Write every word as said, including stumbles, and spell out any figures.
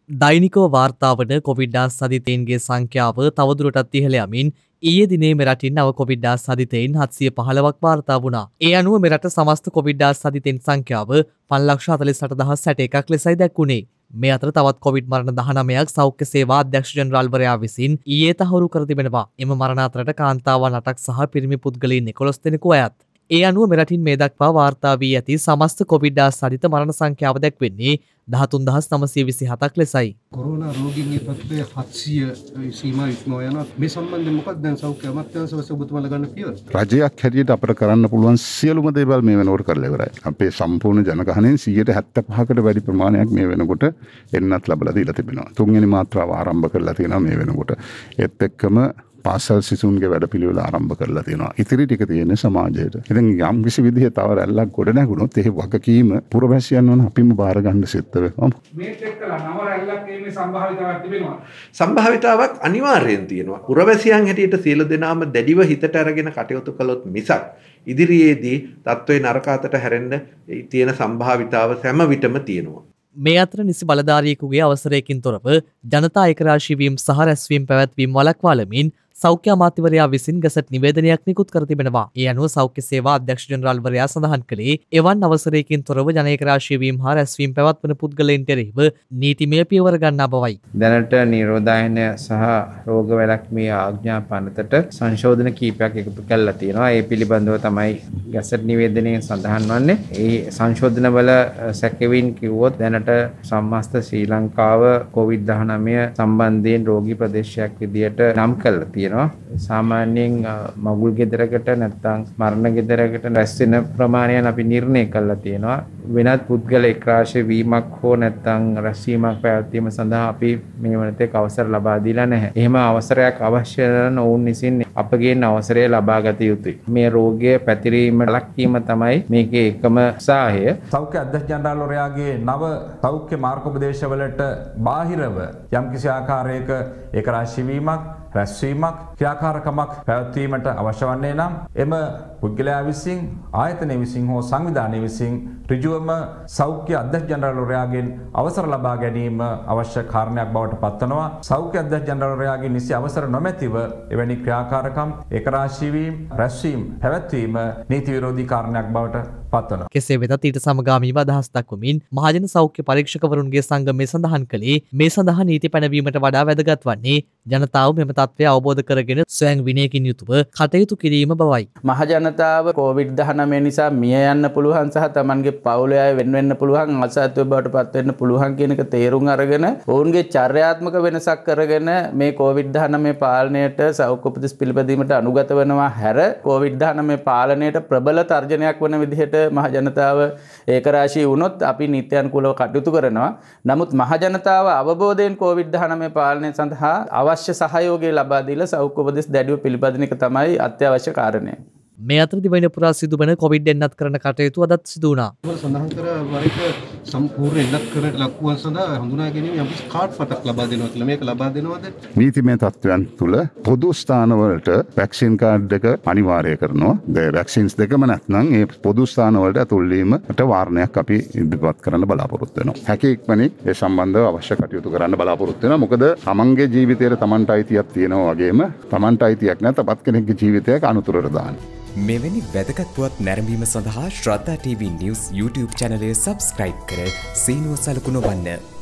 දෛනිකව වාර්තා වන කොවිඩ් සදිතයින්ගේ සංඛ්‍යාව තවදුරටත් ඉහළ යමින් ඊයේ දිනේ මෙරටින් නව කොවිඩ් සදිතයින් හත්සිය පහළොවක් වාර්තා වුණා. ඒ අනුව මෙරට සමස්ත කොවිඩ් සදිතයින් සංඛ්‍යාව පන්ලක්ෂ හතළිස් අට දහස් හැටඑකක් ලෙසයි දැක්වුණේ. මේ අතර තවත් කොවිඩ් මරණ දහනවයක් සෞඛ්‍ය සේවා අධ්‍යක්ෂ ජෙනරාල්වරයා විසින් ඊයේ තහවුරු කර තිබෙනවා. එම මරණ අතරට කාන්තාවන් අටක් සහ පිරිමි පුද්ගලයන් එකොළොස් දෙනෙකු අයත්. ඒ අනුව මෙරටින් මේ දක්වා වාර්තා වී ඇති සමස්ත කොවිඩ් සදිත මරණ සංඛ්‍යාව දැක්වෙන්නේ දහතුන් දහස් නවසිය විසි හතක් ලෙසයි. කොරෝනා රෝගීන්ගේ තත්ත්වය හත්සිය සීමා ඉක්මවා යනවා. මේ සම්බන්ධයෙන් මොකක්ද දැන් සෞඛ්‍ය අමාත්‍යාංශ ඔබතුමාලා ගන්න පියවර? රජයක් හැටියට අපිට කරන්න පුළුවන් සියලුම දේවල් මේ වෙනකොට කරලා ඉවරයි. අපේ සම්පූර්ණ ජනගහනයෙන් සියයට හැත්තෑ පහකට වැඩි ප්‍රමාණයක් මේ වෙනකොට එන්නත් ලැබලා දීලා තිබෙනවා. තුන්වෙනි මාත්‍රාව ආරම්භ කරලා තියෙනවා මේ වෙනකොට. ඒත් එක්කම පාසල් සිසුන්ගේ වැඩපිළිවෙල ආරම්භ කරලා තියෙනවා. ඉතිරි ටික තියෙන්නේ සමාජයට. ඉතින් යම් කිසි විදිහේ තව රැල්ලක් ගොඩ නැගුණොත් ඒ වගකීම පුරවැසියන් වන අපිම බාර ගන්න සිද්ධ වෙනවා. මේක එක්කලා නව රැල්ලක් එීමේ සම්භාවිතාවක් තිබෙනවා. සම්භාවිතාවක් අනිවාර්යෙන් තියෙනවා. පුරවැසියන් හැටියට සියලු දෙනාම දැඩිව හිතට අරගෙන කටයුතු කළොත් මිසක් ඉදිරියේදී තත්ත්වේ නරක අතට හැරෙන්න තියෙන සම්භාවිතාව හැම විටම තියෙනවා. මේ අතර නිසි බලධාරියෙකුගේ අවසරයකින් තොරව ජනතා ඒකරාශී වීම සහ රැස්වීම පැවැත්වීම වළක්වාලමින් සෞඛ්‍ය අමාත්‍යවරයා විසින් ගැසට් නිවේදනයක් නිකුත් කර තිබෙනවා. ඒ අනුව සෞඛ්‍ය සේවා අධ්‍යක්ෂ ජෙනරාල්වරයා සඳහන් කළේ එවන් අවසරයකින් තොරව ජන ඒකරාශී වීම හා රැස්වීම පැවැත්වන පුද්ගලයන්ට එරෙහිව නීතිමය පියවර ගන්නා බවයි. දැනට නිරෝධායනය සහ රෝග වැළැක්මේ ආඥා පනතට සංශෝධන කීපයක් එකතු කරලා තියෙනවා. ඒ පිළිබඳව තමයි ගැසට් නිවේදනයේ සඳහන් වන්නේ. ඒ සංශෝධනවල සැකෙවින් කිව්වොත් දැනට සම්මස්ත ශ්‍රී ලංකාව කොවිඩ් දහනවය සම්බන්ධයෙන් රෝගී ප්‍රදේශයක් විදියට නම් කරලා තියෙනවා. සාමාන්‍යයෙන් මගුල් ගෙදරකට නැත්නම් මරණ ගෙදරකට රැස් වෙන ප්‍රමාණයන් අපි නිර්ණය කරලා තියෙනවා. වෙනත් පුද්ගල එක්රාශී වීමක් හෝ නැත්නම් රැස්වීමක් පැවැත්වීම සඳහා අපි මේ වනතෙක් අවසර ලබා දීලා නැහැ. එහෙම අවසරයක් අවශ්‍ය කරන ඔවුන් විසින් අපගෙන් අවසරය ලබා ගත යුතුයි. මේ රෝගය පැතිරීම ලක්වීම තමයි මේකේ එකම උත්සාහය. සෞඛ්‍ය අධ්‍යක්ෂ ජෙනරාල්වරයාගේ නව සෞඛ්‍ය මාර්ගෝපදේශවලට බාහිරව යම්කිසි ආකාරයක ඒකරාශී වීමක් රැස්වීමක් ක්‍රියාකාරකමක් පැවැත්වීමට අවශ්‍ය වන්නේ නම් එම පුද්ගලයා විසින් ආයතනය විසින් හෝ සංවිධානය විසින් ඍජුවම සෞඛ්‍ය අධ්‍යක්ෂ ජෙනරාල්වරයාගෙන් අවසර ලබා ගැනීම අවශ්‍ය කාරණයක් බවට පත්වනවා. සෞඛ්‍ය අධ්‍යක්ෂ ජෙනරාල්වරයාගේ නිසි අවසර නොමැතිව එවැනි ක්‍රියාකාරකම් ඒකරාශී වීම රැස්වීම පැවැත්වීම නීති විරෝධී කාරණයක් බවට පත්වනවා. කෙසේ වෙතත් ඊට සමගාමීව අදහස් දක්වමින් මහජන සෞඛ්‍ය පරීක්ෂකවරුන්ගේ සංගමය සඳහන් කළේ මේ සඳහා නීති පැනවීමට වඩා වැදගත් වන්නේ ජනතාව මෙම තත්ත්වය අවබෝධ කරගෙන ස්වයං විනයකින් යුතුව කටයුතු කිරීම බවයි. මහ ජනතාව කොවිඩ් දහනවය නිසා මිය යන්න පුළුවන් සහ තමන්ගේ පවුලේ අය වෙන වෙන්න පුළුවන් අසත්‍ය බවට පත් වෙන්න පුළුවන් කියන එක තේරුම් අරගෙන ඔවුන්ගේ චර්යාත්මක වෙනසක් කරගෙන මේ කොවිඩ් දහනවය පාලනයට සෞඛ්‍ය උපදෙස් පිළිපැදීමට අනුගත වෙනවා හැර කොවිඩ් දහනවය පාලනයට ප්‍රබල තර්ජනයක් වන විදිහට මහ ජනතාව ඒකරාශී වුණොත් අපි නීත්‍යානුකූලව කටයුතු කරනවා. නමුත් මහ ජනතාව අවබෝධයෙන් කොවිඩ් දහනවය පාලනය සඳහා අවශ්‍ය සහයෝගය ලබා දීලා සෞඛ්‍ය උපදෙස් දැඩිව පිළිපදින එක තමයි අත්‍යවශ්‍ය කාරණය. මේ අතර දිවයින පුරා සිදුවන කොවිඩ් එන්නත් කරන කටයුතු අදත් සිදු වුණා. සඳහන් කර වරික සම්පූර්ණ එන්නත් කරන ලකුවන් සඳහා හඳුනා ගැනීම යම් කිසි කාඩ් පතක් ලබා දෙනවා කියලා මේක ලබා දෙනවද? නීතිමය තත්ත්වයන් තුළ පොදු ස්ථානවලට වැක්සින් කාඩ් එක අනිවාර්ය කරනවා. ඒ වැක්සින්ස් දෙකම නැත්නම් ඒ පොදු ස්ථානවලට ඇතුල් වීමට වාරණයක් අපි ඉදිරිපත් කරන්න බලාපොරොත්තු වෙනවා. හැකි ඉක්මනින් ඒ සම්බන්ධව අවශ්‍ය කටයුතු කරන්න බලාපොරොත්තු වෙනවා. මොකද තමන්ගේ ජීවිතයට තමන්ට අයිතියක් තියෙනවා වගේම තමන්ට අයිතියක් නැත තවත් කෙනෙක්ගේ ජීවිතයක අනුතරට දාන්න. මෙවැනි වැදගත් පුවත් නැරඹීම සඳහා ශ්‍රද්ධා ටීවී නිවුස් YouTube චැනලය සබස්ක්‍රයිබ් කර සීනුව සලකුණු වන්න.